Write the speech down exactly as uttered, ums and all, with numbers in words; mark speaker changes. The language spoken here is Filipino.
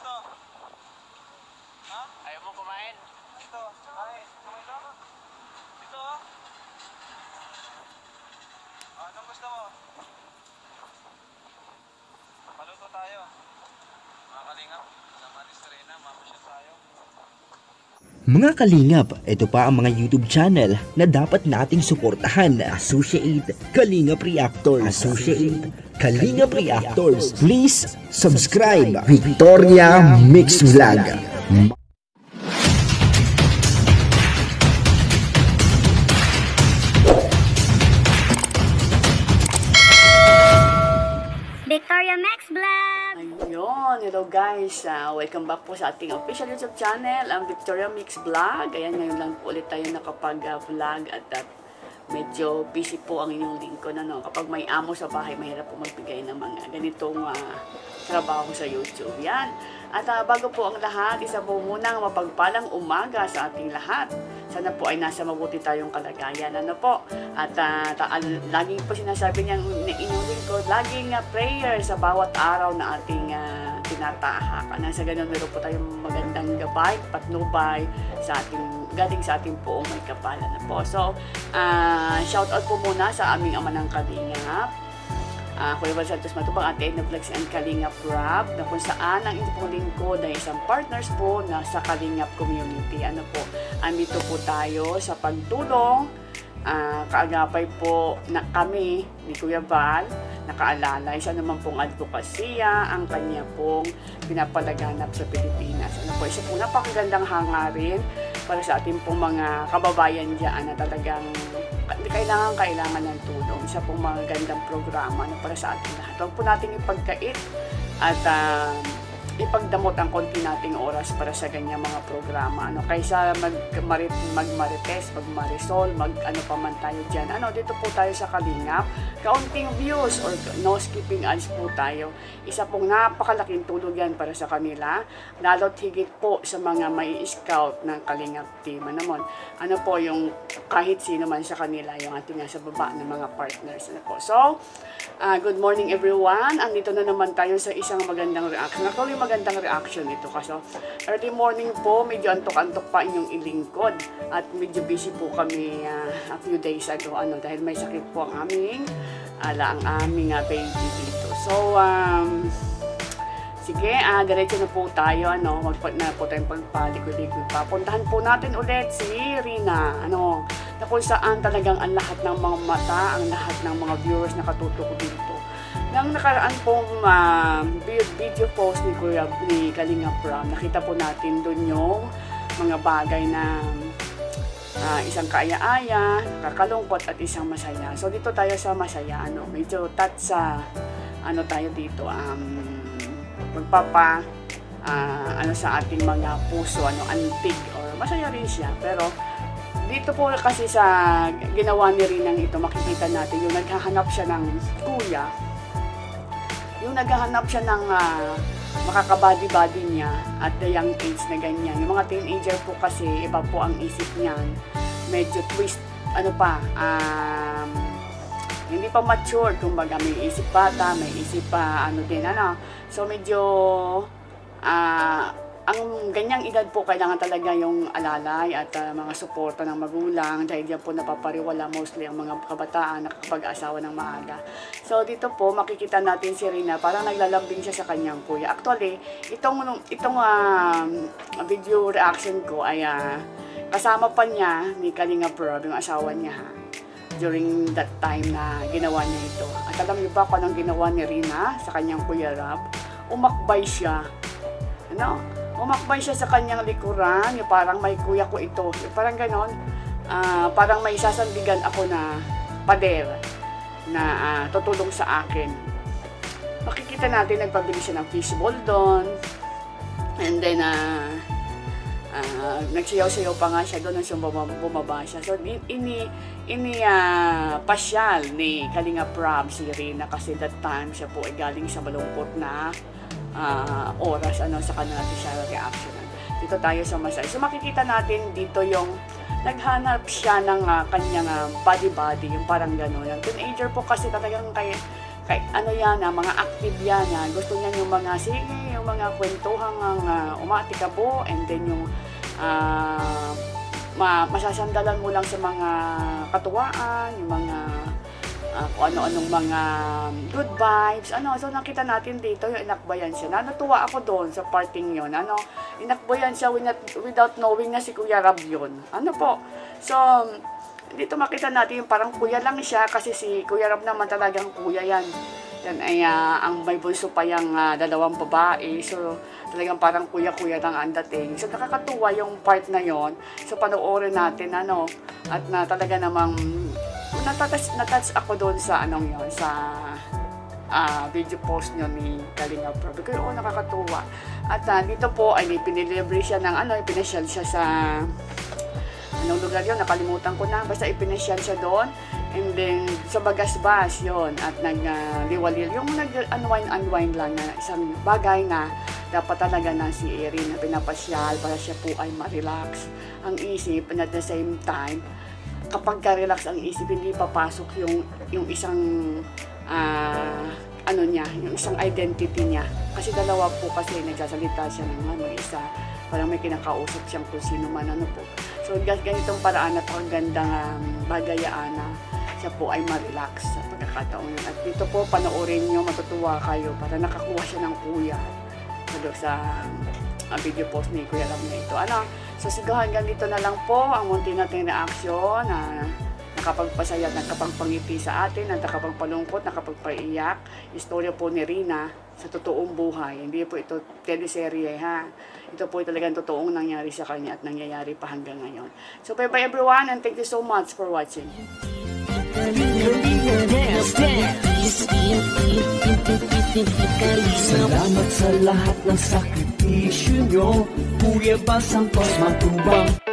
Speaker 1: gusto? Ha?
Speaker 2: Ayaw mo kumain?
Speaker 1: Ito. Kain. Kumain lang. Ito oh. Ah, anong gusto mo? Paluto tayo. Mga kalingap. Naman ni Serena. Mamasyal tayo.
Speaker 3: Mga kalingap, ito pa ang mga YouTube channel na dapat nating suportahan. Associate Kalingap Reactors. Associate Kalingap Reactors. Please subscribe Victoria Mix Vlog.
Speaker 4: Victoria Max Vlog!
Speaker 5: Ayun, hello guys, uh, welcome back po sa ating official YouTube channel, ang Victoria Mix Vlog. Ayan, ngayon lang po ulit tayo nakapag-vlog at uh, medyo busy po ang inyong lingkod. Ano? Kapag may amo sa bahay, mahirap po magbigay ng mga ganitong uh, trabaho sa YouTube. Yan. At uh, bago po ang lahat, isa po munang mapagpalang umaga sa ating lahat. Sana po ay nasa mabuti tayong kalagayan. Ano po? At uh, ta- laging po sinasabi niyang inyong lingkod, laging uh, prayer sa bawat araw na ating uh, tinatahakan. Sa ganun, meron po tayong magandang gabay, patnubay sa ating galing sa ating poong may kapala na po. So, uh, shout out po muna sa aming ama ng Kalingap, uh, Kuya Val Santos Matubang, Ate Edna Vlogs and Kalingap Rap, na kung saan ang inyong pong lingkod na isang partners po na sa Kalingap community. Ano po, andito po tayo sa pagtulong, uh, kaagapay po na kami ni Kuya Val, nakaalalay siya naman pong advokasya, ang kanya pong pinapalaganap sa Pilipinas. Ano po, isa po napakagandang hangarin para sa ating pong mga kababayan dyan na talagang kailangan kailangan ng tulong. Isa pong mga gandang programa na para sa ating lahat. Huwag po natin ipagkait at uh, ipagdamot ang konti nating oras para sa ganyang mga programa. Ano, kaysa mag-marit, mag-marites, mag-marisol, mag-ano pa man tayo dyan. Ano, dito po tayo sa Kalingap. Kaunting views or no skipping ads po tayo. Isa pong napakalaking tulong yan para sa kanila. Lalo't higit po sa mga may scout ng Kalingap team. Ano, mon, ano po yung kahit sino man sa kanila, yung ating nasa baba ng mga partners. Ano po. So, uh, good morning everyone. Andito na naman tayo sa isang magandang reaction. Actually, magandang reaction ito kasi early morning po, medyo antok-antok pa inyong ilingkod at medyo busy po kami uh, a few days ago ano, dahil may sakit po ang aming ala ang aming uh, baby dito. So, um, sige, uh, diretso na po tayo, ano, magpat na po tayong pagpalikod-likod pa. Puntahan po natin ulit si Rina, ano, na kung saan talagang ang lahat ng mga mata, ang lahat ng mga viewers na katutok dito. Nang nakaraan pong uh, video post ni Kuya ni Kalingap Ram, nakita po natin doon yung mga bagay na uh, isang kaaya-aya, kakalungkot at isang masaya. So dito tayo sa masaya, ano, medyo touch sa ano tayo dito, um, magpapa uh, ano sa ating mga puso, ano, antig or masaya rin siya. Pero dito po kasi sa ginawa ni Rinang ito, makikita natin yung naghahanap siya ng kuya. Yung naghahanap siya ng uh, makakabody-body niya at the young age na ganyan. Yung mga teenager po kasi, iba po ang isip niyan. Medyo twist, ano pa, um, hindi pa mature. Kumbaga, may isip bata, may isip pa, ano din, ano. So, medyo, ah, uh, ang ganyang edad po, kailangan talaga yung alalay at uh, mga suporta ng magulang dahil yan po napapariwala mostly ang mga kabataan na kapag-asawa ng maaga. So dito po makikita natin si Rina, parang naglalambing siya sa kanyang kuya. Actually, itong, itong uh, video reaction ko ay uh, kasama pa niya ni Kalingap Rob, yung asawa niya ha, during that time na ginawa niya ito. At alam niyo ba kung anong ginawa ni Rina sa kanyang kuya Rob? Umakbay siya. Ano? Umakbay siya sa kanyang likuran, yung parang may kuya ko ito. Yung parang ganon, uh, parang may sasandigan ako na pader na uh, tutulong sa akin. Makikita natin, nagpabili siya ng fishball doon. And then, uh, uh, nagsiyaw-siyaw pa nga siya doon nung bumaba siya. So, ini, ini uh, pasyal ni Kalingap Rob si Rina kasi that time siya po ay galing sa malungkot na Uh, oras ano sa kanila siya reaction. Dito tayo sa masaya. So makikita natin dito yung naghanap siya ng uh, kanyang uh, body-body, yung parang gano'n. Yung teenager po kasi talagang kay, kay ano yan, uh, mga active yan. Uh, gusto niya yung mga, sige, yung mga kwentuhang uh, umatikabo, and then yung uh, ma masasandalan mo lang sa mga katuwaan, yung mga uh, kung ano-anong mga good vibes, ano. So nakita natin dito yung inakbayan siya. Natuwa ako doon sa parting yon, ano, inakbayan siya without, without knowing na si Kuya Rab yun. Ano po, so dito makita natin yung parang kuya lang siya, kasi si Kuya Rab naman talagang kuya yan. Yan ay uh, ang may bunso pa yung uh, dalawang babae. So talagang parang kuya-kuya lang ang dating. So nakakatuwa yung part na yon. So panoorin natin, ano, at na talaga namang natouch natouch ako doon sa anong yon, sa uh, video post nyo ni Kalinga Prab. Kaya oh, nakakatuwa. At uh, dito po ay pinilibre siya ng ano, ipinasyal siya sa anong lugar yun, nakalimutan ko na, basta ipinasyal siya doon. And then sa Bagasbas yon, at nagliwalil uh, yung nag-unwind-unwind lang na isang bagay na dapat talaga na si Erin na pinapasyal para siya po ay ma-relax ang isip, and at the same time kapag ka-relax ang isip, hindi papasok yung yung isang uh, ano niya, yung isang identity niya, kasi dalawa po, kasi nagsasalita siya ng ano, isa parang may kinakausap siyang kung sino man, ano po. So ganitong paraan at ang gandang um, bagayaan na siya po ay ma-relax sa pagkakataon yun. At dito po, panoorin nyo, matutuwa kayo para nakakuha siya ng kuya sa uh, video post ni Kuya Rab na ito. Ano, so siguro hanggang dito na lang po ang munti nating reaksyon na uh, nakapagpasaya, nakapagpangiti sa atin, at nakapagpalungkot, nakapagpaiyak. Istorya po ni Rina sa totoong buhay. Hindi po ito teleserye, ha. Ito po talagang totoong nangyari sa kanya at nangyayari pa hanggang ngayon. So bye bye everyone, and thank you so much for watching.
Speaker 2: Salamat sa lahat ng sakripisyo nyo, Kuya Bal Santos Matubang.